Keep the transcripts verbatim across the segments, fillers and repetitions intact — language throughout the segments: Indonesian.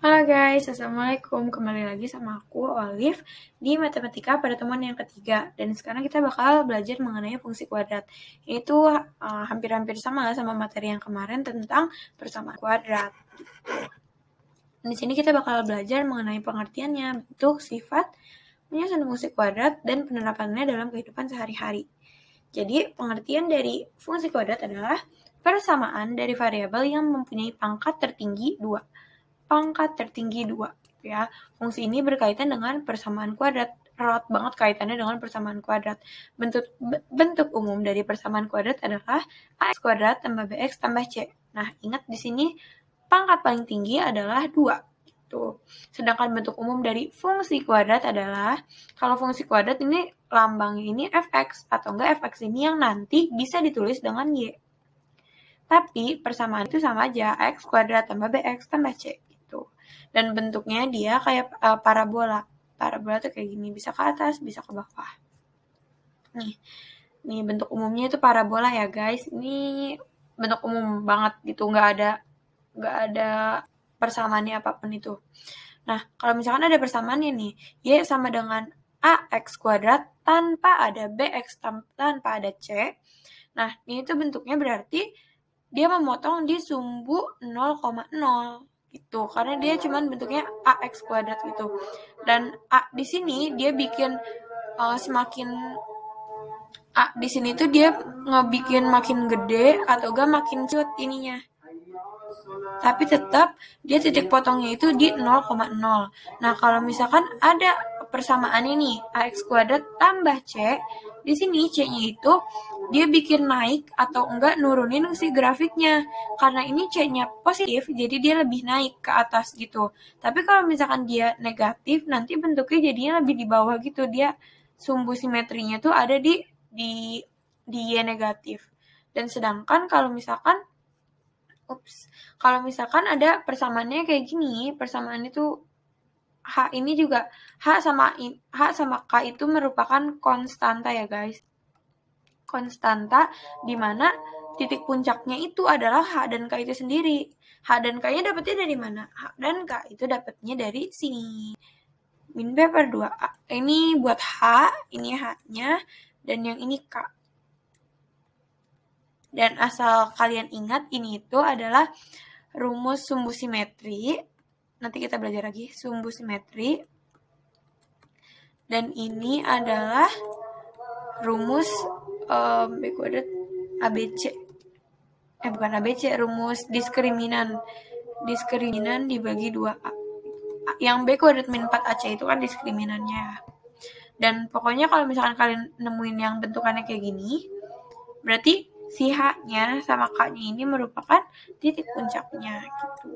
Halo guys, Assalamualaikum. Kembali lagi sama aku, Olive, di Matematika pertemuan yang ketiga. Dan sekarang kita bakal belajar mengenai fungsi kuadrat. Itu uh, hampir-hampir sama sama materi yang kemarin tentang persamaan kuadrat. Di sini kita bakal belajar mengenai pengertiannya, bentuk, sifat, penyusunan fungsi kuadrat, dan penerapannya dalam kehidupan sehari-hari. Jadi, pengertian dari fungsi kuadrat adalah persamaan dari variabel yang mempunyai pangkat tertinggi dua. Pangkat tertinggi dua, ya. Fungsi ini berkaitan dengan persamaan kuadrat, erat banget kaitannya dengan persamaan kuadrat. Bentuk bentuk umum dari persamaan kuadrat adalah ax kuadrat tambah bx tambah c. Nah, ingat di sini pangkat paling tinggi adalah dua. Gitu. Sedangkan bentuk umum dari fungsi kuadrat adalah, kalau fungsi kuadrat ini lambangnya ini fx, atau enggak fx ini yang nanti bisa ditulis dengan y. Tapi persamaan itu sama aja, x kuadrat tambah bx tambah c. Dan bentuknya dia kayak uh, parabola. Parabola tuh kayak gini, bisa ke atas, bisa ke bawah. Nih, nih bentuk umumnya itu parabola ya guys. Ini bentuk umum banget gitu, nggak ada nggak ada persamaannya apapun itu. Nah, kalau misalkan ada persamaannya nih, y sama dengan ax kuadrat tanpa ada bx tanpa ada c. Nah, ini tuh bentuknya berarti dia memotong di sumbu nol koma nol. Gitu, karena dia cuman bentuknya ax kuadrat gitu. Dan a di sini dia bikin uh, semakin a di sini tuh dia ngebikin makin gede atau gak makin cut ininya. Tapi tetap dia titik potongnya itu di nol koma nol. Nah, kalau misalkan ada persamaan ini ax kuadrat tambah c, di sini c-nya itu dia bikin naik atau enggak nurunin si grafiknya. Karena ini c-nya positif, jadi dia lebih naik ke atas gitu. Tapi kalau misalkan dia negatif, nanti bentuknya jadinya lebih di bawah gitu. Dia sumbu simetrinya tuh ada di di di y negatif. Dan sedangkan kalau misalkan ups, kalau misalkan ada persamaannya kayak gini, persamaan itu H ini juga H sama H sama K itu merupakan konstanta ya guys. Konstanta di mana titik puncaknya itu adalah H dan K itu sendiri. H dan K-nya dapatnya dari mana? H dan K itu dapatnya dari sini. Min B per dua A. Ini buat H, ini H-nya, dan yang ini K. Dan asal kalian ingat, ini itu adalah rumus sumbu simetri. Nanti kita belajar lagi sumbu simetri. Dan ini adalah rumus um, B kuadrat A B C. Eh bukan A B C, rumus diskriminan. Diskriminan dibagi dua A. Yang B kuadrat min empat A C itu kan diskriminannya. Dan pokoknya kalau misalkan kalian nemuin yang bentukannya kayak gini, berarti si H-nya sama K-nya ini merupakan titik puncaknya gitu.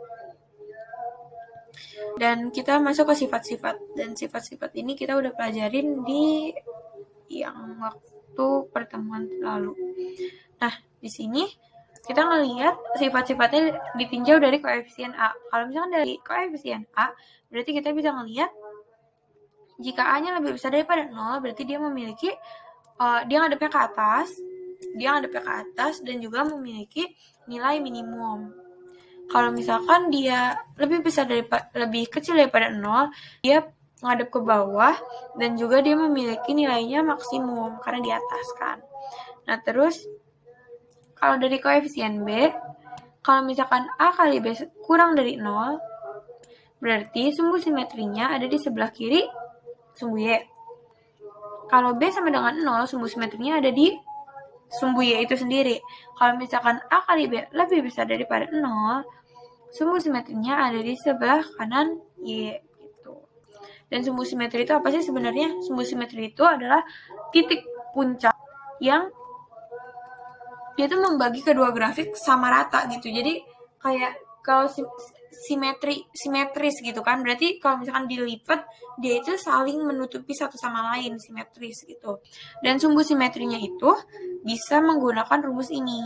Dan kita masuk ke sifat-sifat. Dan sifat-sifat ini kita udah pelajarin di yang waktu pertemuan lalu. Nah, di sini kita ngelihat sifat-sifatnya ditinjau dari koefisien A. Kalau misalkan dari koefisien A, berarti kita bisa ngelihat jika A-nya lebih besar daripada nol, berarti dia memiliki, uh, dia ngadepnya ke atas, dia ngadepnya ke atas, dan juga memiliki nilai minimum. Kalau misalkan dia lebih besar daripada, lebih kecil daripada nol, dia ngadep ke bawah, dan juga dia memiliki nilainya maksimum, karena di atas kan. Nah, terus, kalau dari koefisien B, kalau misalkan A kali B kurang dari nol, berarti sumbu simetrinya ada di sebelah kiri sumbu Y. Kalau B sama dengan nol, sumbu simetrinya ada di sumbu Y itu sendiri. Kalau misalkan A kali B lebih besar daripada nol, sumbu simetrinya ada di sebelah kanan Y. Gitu. Dan sumbu simetri itu apa sih sebenarnya? Sumbu simetri itu adalah titik puncak yang dia tuh membagi kedua grafik sama rata gitu. Jadi kayak kalau simetri simetris gitu kan, berarti kalau misalkan dilipat dia itu saling menutupi satu sama lain, simetris gitu. Dan sumbu simetrinya itu bisa menggunakan rumus ini,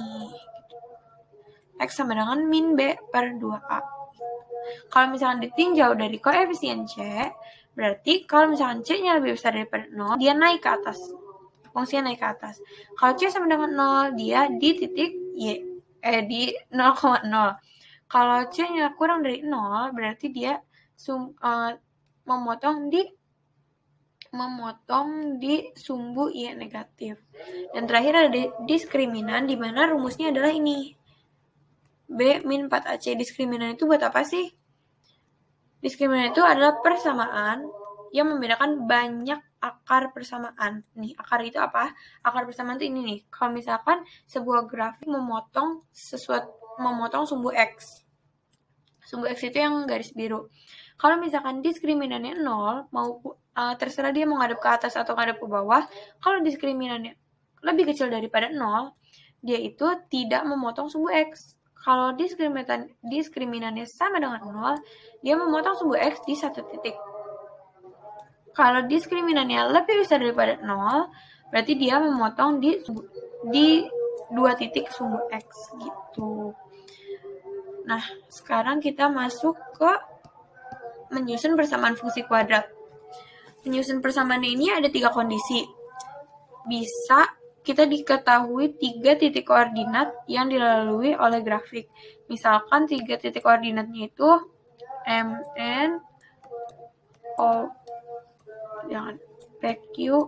X sama dengan min B per dua A. Kalau misalkan ditinjau dari koefisien C, berarti kalau misalkan C-nya lebih besar daripada nol, dia naik ke atas, fungsinya naik ke atas. Kalau C sama dengan nol, dia di titik Y, eh di nol koma nol. Kalau C-nya kurang dari nol, berarti dia sum, uh, memotong di memotong di sumbu Y negatif. Dan terakhir ada diskriminan, di mana rumusnya adalah ini. B min empat A C. Diskriminan itu buat apa sih? Diskriminan itu adalah persamaan yang membedakan banyak akar persamaan. Nih, akar itu apa? Akar persamaan itu ini nih. Kalau misalkan sebuah grafik memotong sesuatu, memotong sumbu X. Sumbu X itu yang garis biru. Kalau misalkan diskriminannya nol, mau uh, terserah dia mau ngadep ke atas atau ngadep ke bawah. Kalau diskriminannya lebih kecil daripada nol, dia itu tidak memotong sumbu X. Kalau diskriminan diskriminannya sama dengan nol, dia memotong sumbu X di satu titik. Kalau diskriminannya lebih besar daripada nol, berarti dia memotong di di dua titik sumbu X gitu. Nah, sekarang kita masuk ke menyusun persamaan fungsi kuadrat. Menyusun persamaan ini ada tiga kondisi. Bisa kita diketahui tiga titik koordinat yang dilalui oleh grafik. Misalkan tiga titik koordinatnya itu M, N, O, jangan, P, Q,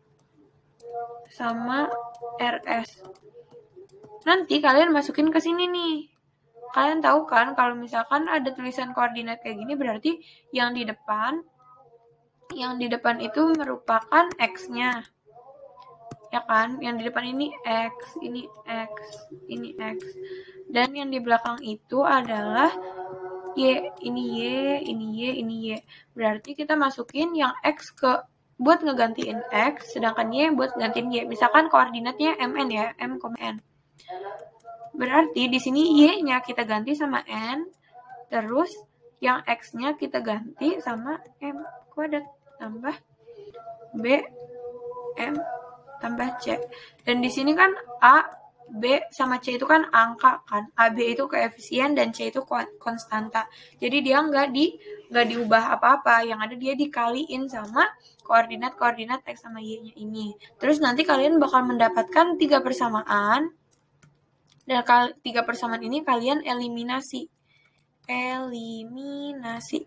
sama R, S. Nanti kalian masukin ke sini nih. Kalian tahu kan kalau misalkan ada tulisan koordinat kayak gini, berarti yang di depan, yang di depan itu merupakan X-nya. Ya kan? Yang di depan ini X, ini X, ini X. Dan yang di belakang itu adalah Y, ini Y, ini Y, ini Y. Berarti kita masukin yang X ke buat ngegantiin X, sedangkan Y buat ngegantiin Y. Misalkan koordinatnya M N ya, M, N. Berarti di sini Y-nya kita ganti sama N, terus yang X-nya kita ganti sama M kuadrat, tambah B, M, tambah C. Dan di sini kan A, B, sama C itu kan angka kan. A, B itu koefisien dan C itu konstanta. Jadi dia nggak di nggak diubah apa-apa. Yang ada dia dikaliin sama koordinat-koordinat X sama Y-nya ini. Terus nanti kalian bakal mendapatkan tiga persamaan. Dan tiga persamaan ini kalian eliminasi. Eliminasi.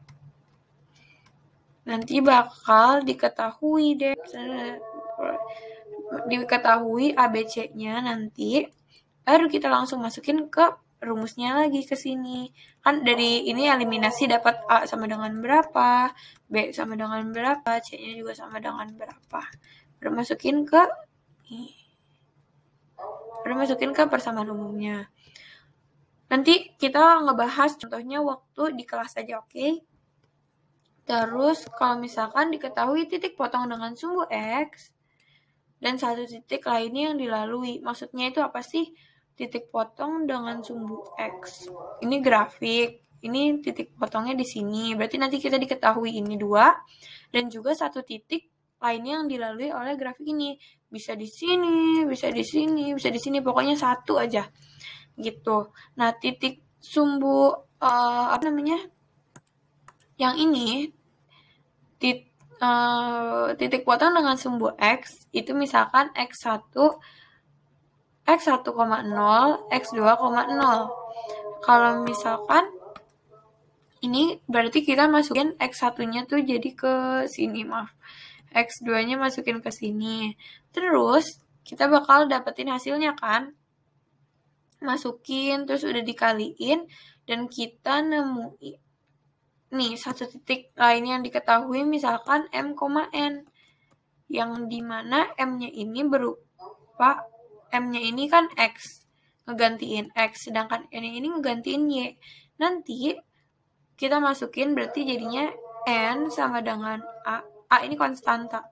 Nanti bakal diketahui deh. Diketahui A B C-nya nanti. Baru kita langsung masukin ke rumusnya lagi ke sini. Kan dari ini eliminasi dapat A sama dengan berapa, B sama dengan berapa, C-nya juga sama dengan berapa. Baru masukin ke Baru masukin ke persamaan umumnya. Nanti kita ngebahas contohnya waktu di kelas aja, oke? Okay? Terus kalau misalkan diketahui titik potong dengan sumbu X dan satu titik lainnya yang dilalui. Maksudnya itu apa sih? Titik potong dengan sumbu X. Ini grafik. Ini titik potongnya di sini. Berarti nanti kita diketahui ini dua dan juga satu titik lainnya yang dilalui oleh grafik ini. Bisa di sini, bisa di sini, bisa di sini. Pokoknya satu aja. Gitu. Nah, titik sumbu uh, apa namanya? Yang ini tit, uh, titik potong dengan sumbu X itu misalkan X satu X satu koma nol, X dua koma nol. Kalau misalkan ini berarti kita masukin X satu-nya tuh jadi ke sini, maaf. X dua-nya masukin ke sini. Terus kita bakal dapetin hasilnya kan? Masukin terus udah dikaliin dan kita nemuin nih satu titik lain yang diketahui misalkan M, N yang dimana M-nya ini berupa M-nya ini kan X ngegantiin X sedangkan N ini ngegantiin Y. Nanti kita masukin berarti jadinya N sama dengan A. A ini konstanta.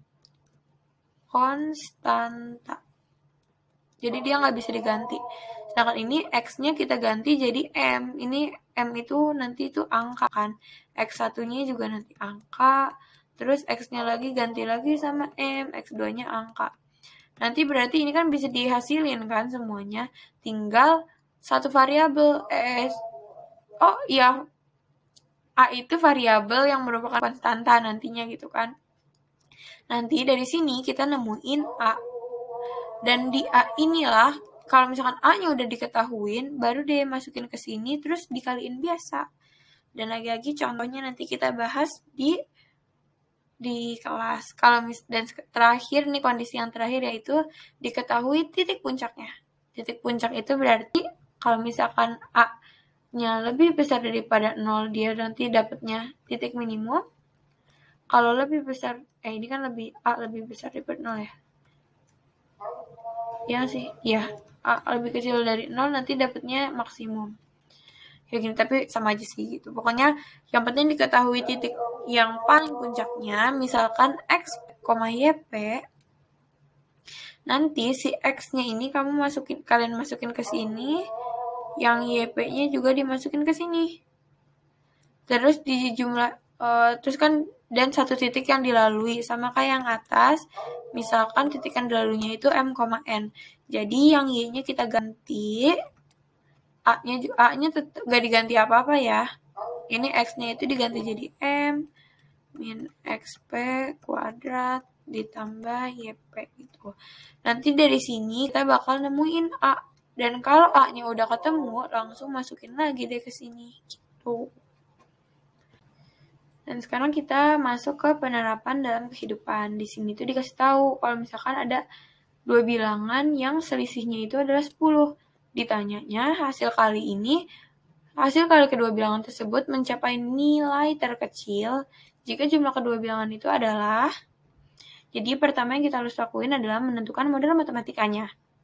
Konstanta. Jadi dia nggak bisa diganti. Sedangkan ini X-nya kita ganti jadi M. Ini M itu nanti itu angka kan. X satu-nya juga nanti angka. Terus X-nya lagi ganti lagi sama M. X dua-nya angka. Nanti berarti ini kan bisa dihasilin kan semuanya. Tinggal satu variabel. Eh, oh iya. A itu variabel yang merupakan konstanta nantinya gitu kan. Nanti dari sini kita nemuin A. Dan di A inilah kalau misalkan A-nya udah diketahuin, baru deh masukin ke sini, terus dikaliin biasa. Dan lagi-lagi contohnya nanti kita bahas di di kelas. Kalau mis dan terakhir nih, kondisi yang terakhir yaitu diketahui titik puncaknya. Titik puncak itu berarti kalau misalkan A-nya lebih besar daripada nol, dia nanti dapatnya titik minimum. Kalau lebih besar, eh ini kan lebih A lebih besar daripada nol ya. Ya sih, ya. A lebih kecil dari nol nanti dapatnya maksimum. Ya gini, tapi sama aja sih gitu. Pokoknya yang penting diketahui titik yang paling puncaknya, misalkan X, Y, P. Nanti si X-nya ini kamu masukin, kalian masukin ke sini, yang Y P-nya juga dimasukin ke sini. Terus di jumlah, uh, terus kan, dan satu titik yang dilalui, sama kayak yang atas, misalkan titik yang dilaluinya itu M, N. Jadi yang Y-nya kita ganti, A-nya A-nya tetap gak diganti apa-apa ya. Ini X-nya itu diganti jadi M min X P kuadrat ditambah Y P gitu. Nanti dari sini kita bakal nemuin A. Dan kalau A-nya udah ketemu, langsung masukin lagi deh ke sini gitu. Dan sekarang kita masuk ke penerapan dalam kehidupan. Di sini tuh dikasih tahu kalau misalkan ada dua bilangan yang selisihnya itu adalah sepuluh. Ditanyanya hasil kali ini, hasil kali kedua bilangan tersebut mencapai nilai terkecil jika jumlah kedua bilangan itu adalah, jadi pertama yang kita harus lakuin adalah menentukan model matematikanya.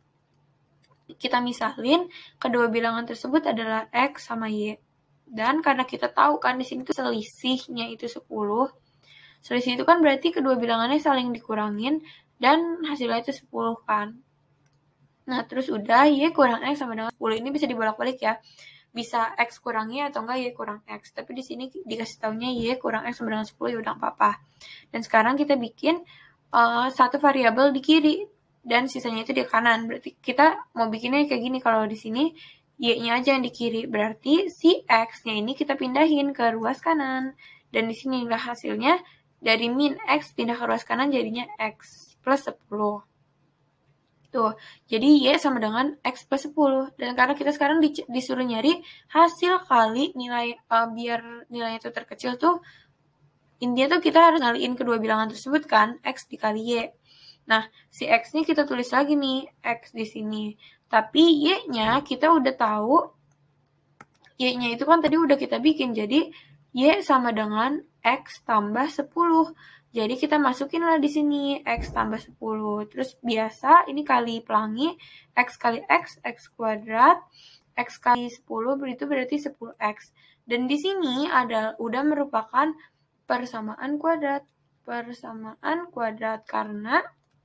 Kita misalin kedua bilangan tersebut adalah X sama Y. Dan karena kita tahu kan di sini tuh selisihnya itu sepuluh. Selisih itu kan berarti kedua bilangannya saling dikurangin dan hasilnya itu sepuluh kan. Nah, terus udah Y kurang X sama dengan sepuluh. Ini bisa dibolak-balik ya. Bisa X kurang Y atau enggak Y kurang X. Tapi di sini dikasih taunya Y kurang X sama dengan sepuluh, ya udah apa-apa. Dan sekarang kita bikin uh, satu variabel di kiri dan sisanya itu di kanan. Berarti kita mau bikinnya kayak gini. Kalau di sini Y-nya aja yang di kiri. Berarti si X-nya ini kita pindahin ke ruas kanan. Dan di sini lah hasilnya dari min X pindah ke ruas kanan jadinya X plus sepuluh. Tuh, jadi Y sama dengan X plus sepuluh. Dan karena kita sekarang disuruh nyari hasil kali nilai, uh, biar nilainya itu terkecil tuh, intinya tuh kita harus ngaliin kedua bilangan tersebut kan, X dikali Y. Nah, si X-nya kita tulis lagi nih, X di sini. Tapi Y-nya kita udah tahu, Y-nya itu kan tadi udah kita bikin, jadi Y sama dengan X tambah sepuluh. Jadi kita masukinlah di sini X tambah sepuluh. Terus biasa ini kali pelangi, X kali X, X kuadrat, X kali sepuluh itu berarti sepuluh X. Dan di sini ada udah merupakan persamaan kuadrat. Persamaan kuadrat karena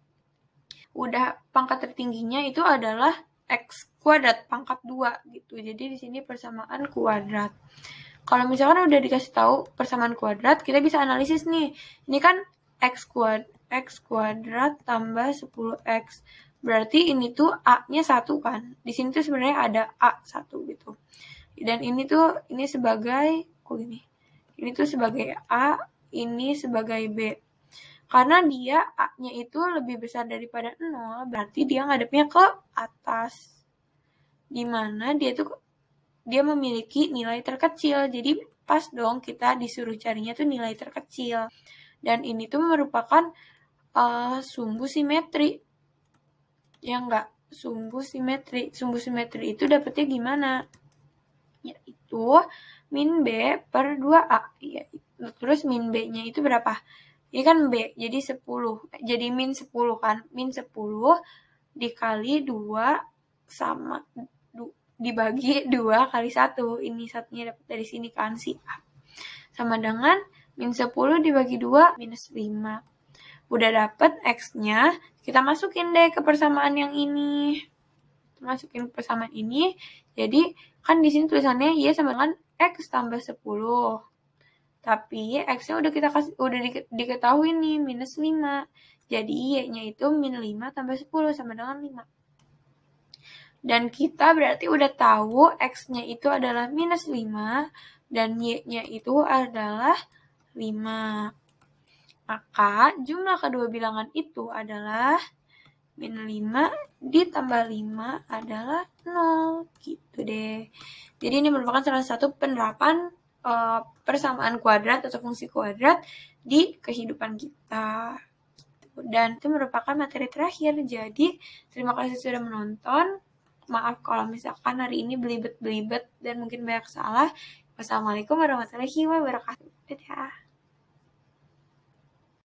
udah pangkat tertingginya itu adalah X kuadrat pangkat dua gitu. Jadi di sini persamaan kuadrat. Kalau misalkan udah dikasih tahu persamaan kuadrat, kita bisa analisis nih. Ini kan X kuadrat, X kuadrat tambah sepuluh X. Berarti ini tuh A-nya satu kan. Di sini tuh sebenarnya ada A satu gitu. Dan ini tuh, ini sebagai, kok gini. Ini tuh sebagai A, ini sebagai B. Karena dia A-nya itu lebih besar daripada nol, berarti dia ngadepnya ke atas. Dimana dia tuh dia memiliki nilai terkecil. Jadi pas dong kita disuruh carinya tuh nilai terkecil. Dan ini tuh merupakan uh, sumbu simetri. Ya enggak, sumbu simetri. Sumbu simetri itu dapetnya gimana? Yaitu min B per dua A. Ya, terus min B-nya itu berapa? Ini kan B, jadi sepuluh. Jadi min sepuluh kan. Min sepuluh dikali dua sama dibagi dua kali satu. Ini satunya dapat dari sini kan, si A. Sama dengan min sepuluh dibagi dua, minus lima. Udah dapat X-nya, kita masukin deh ke persamaan yang ini. Masukin ke persamaan ini, jadi kan di sini tulisannya Y sama dengan X tambah sepuluh. Tapi X-nya udah kita kasih, udah di, diketahui nih, minus lima. Jadi Y-nya itu min lima tambah sepuluh sama dengan lima. Dan kita berarti udah tahu X-nya itu adalah minus lima dan Y-nya itu adalah lima. Maka jumlah kedua bilangan itu adalah Min lima ditambah lima adalah nol. Gitu deh. Jadi ini merupakan salah satu penerapan uh, persamaan kuadrat atau fungsi kuadrat di kehidupan kita. Dan itu merupakan materi terakhir. Jadi terima kasih sudah menonton. Maaf kalau misalkan hari ini belibet-belibet dan mungkin banyak salah. Wassalamualaikum warahmatullahi wabarakatuh. Dadah.